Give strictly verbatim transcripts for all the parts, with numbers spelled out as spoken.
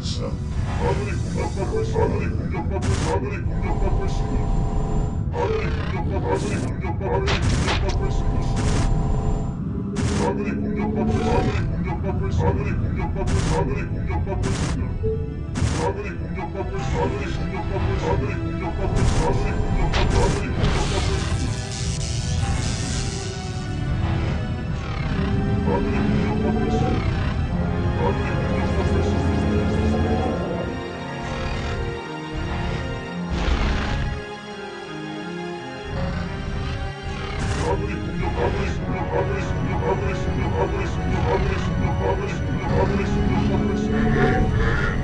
아군이 공격받고 있습니다. 아군이 공격받고 있습니다. 아군이 공격받고 있습니다. 아군이 공격받고 아군이 공격받고 아군이 공격받고 있습니다. 아군이 공격받고 있습니다. 아군이 공격받고 있습니다. 아군이 공격받고 있습니다. 아군이 공격받고 있습니다. 아군이 공격받고 있습니다. 아군이 공격받고 있습니다. 아군이 공격받고 있습니다. 아군이 공격받고 아군이 공격받고 있습니다. 아군이 공격받고 있습니다. 아군이 공격받고 있습니다. 아군이 공격하고 있습니다. 아군이 공격하고 있습니다. 아군이 공격하고 있습니다. 아군이 공격하고 있습니다. 아군이 공격하고 있습니다.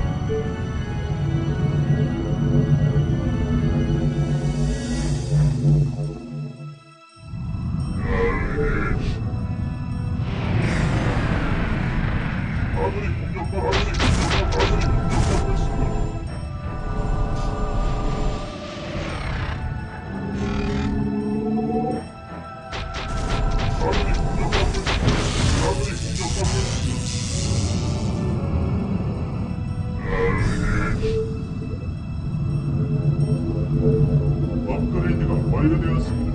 아군이 공격하고 아군이 공격하고 아군이 공격하고 있습니다. 아군이 공격받고 있습니다. 아군이 공격받고 있습니다. 업그레이드가 완료되었습니다.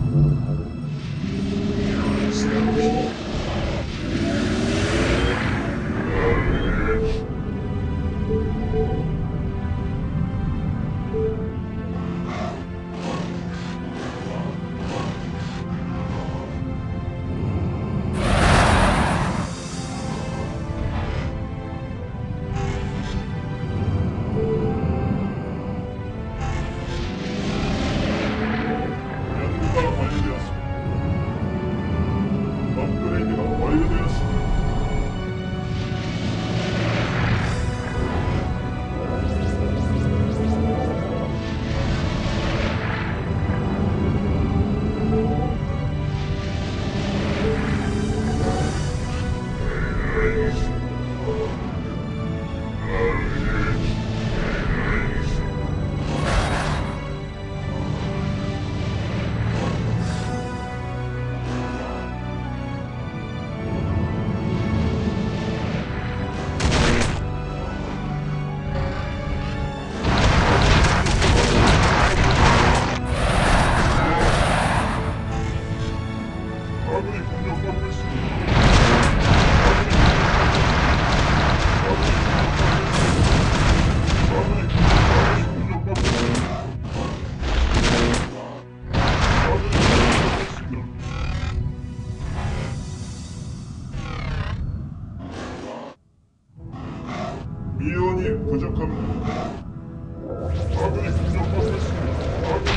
미온이 부족합니다. 아군이 공격받고 있습니다. 아군이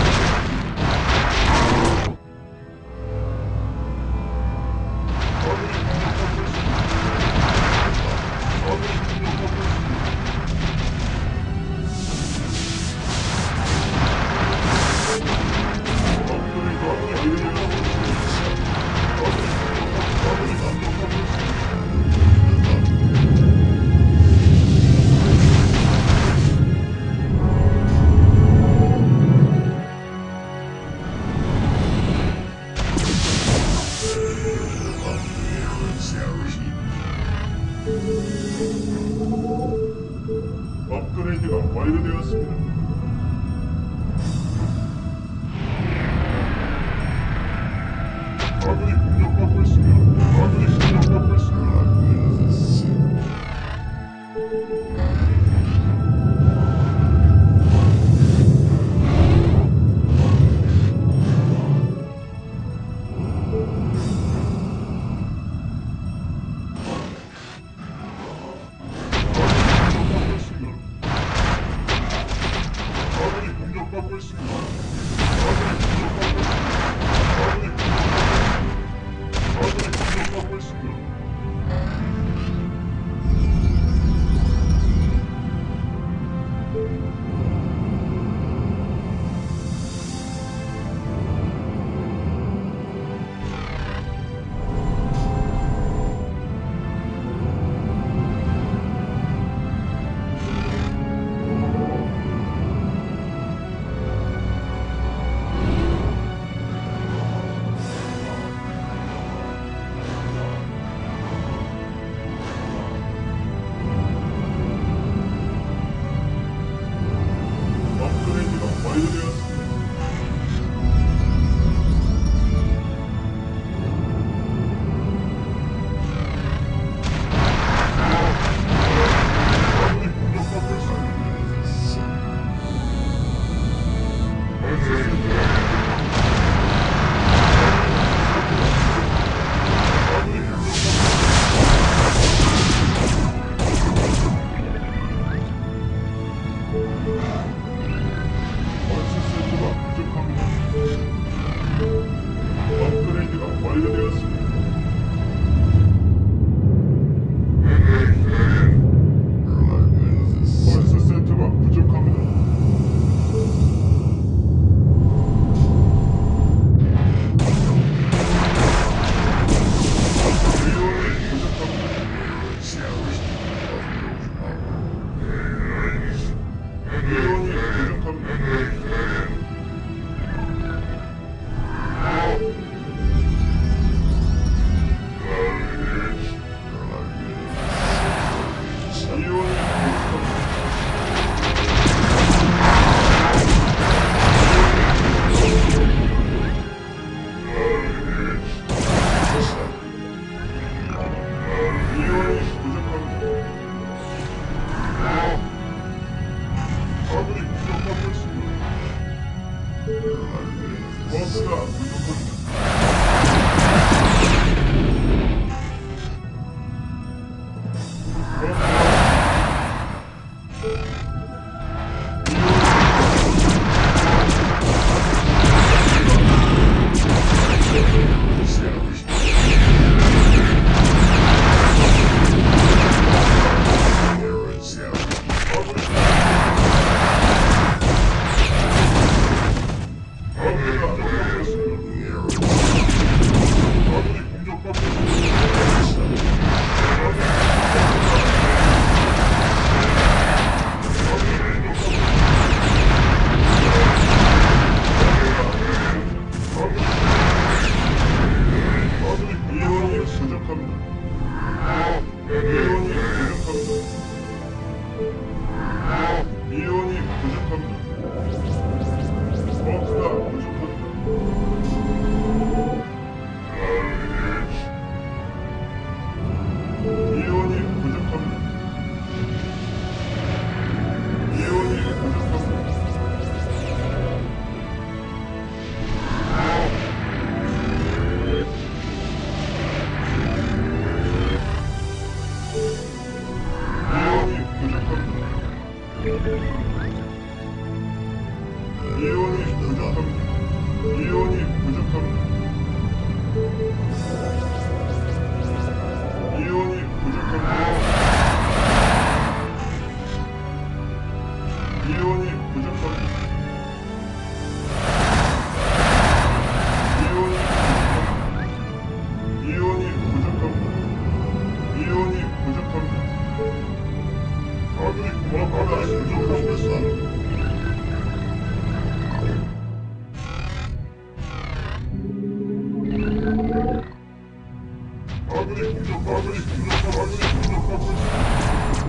공격받고 있습니다. 아군이 공격받고 있습니다. 업그레이드 완료되었습니다. 아군이 공격받고 아군이 공격받고 있습니다. 업그레이드가 완료되었습니다. 아군이 공격받고 있습니다. 아군이 공격받고 있습니다. 미온이 부족합니다. 미온이 부족합니다. 버스가 부족합니다. 미온이 부족합니다. 미온이 부족합니다. 미온이 부족합니다. 미온이 부족합니다. 미온이 부족합니다. 미온이 부족합니다. 미온이 부족합니다. 미온이 부족합니다. 미온이 부족합니다. 아들이 구원받아 부족하고 있어. 아들이 공격, 아들이 공격하고, 아들이 공격하고 있어.